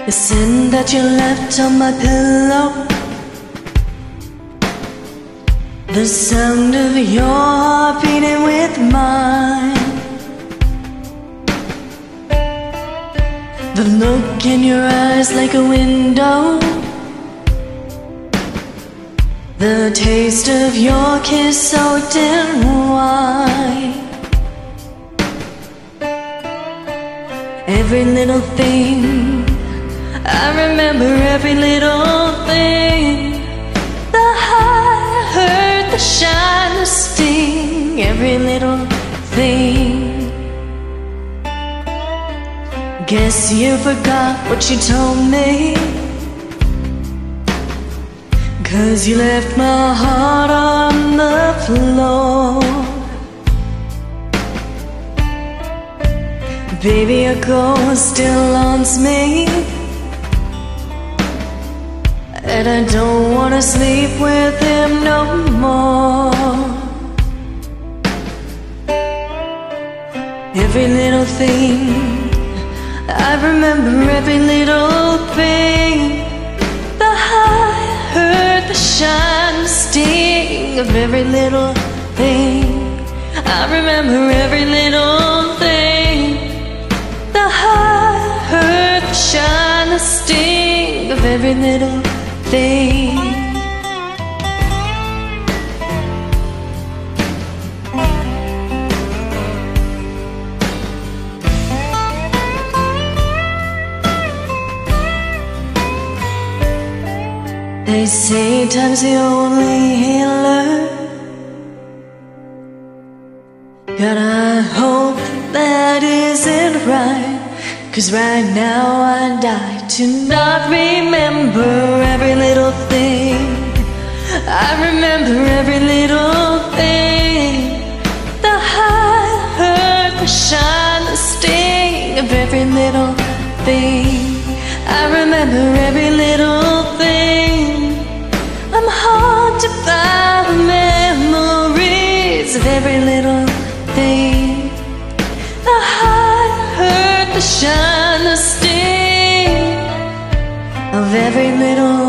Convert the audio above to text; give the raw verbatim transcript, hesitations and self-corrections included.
The scent that you left on my pillow, the sound of your heart beating with mine, the look in your eyes like a window, the taste of your kiss soaked in wine. Every little thing, I remember every little thing. The high hurt, the shine, the sting, every little thing. Guess you forgot what you told me, 'cause you left my heart on the floor. Baby, a ghost still haunts me, and I don't wanna sleep with him no more. Every little thing, I remember every little thing. The high hurt, the shine, the sting of every little thing. I remember every little thing. The high hurt, the shine, the sting of every little thing. They say time's the only healer, God, I hope that isn't right, 'cause right now I die to not remember every little thing. I remember every little thing. The high hurt, the shine, the sting of every little thing. I remember every little thing. I'm haunted by the memories of every little thing. The high hurt, the shine, the sting of every little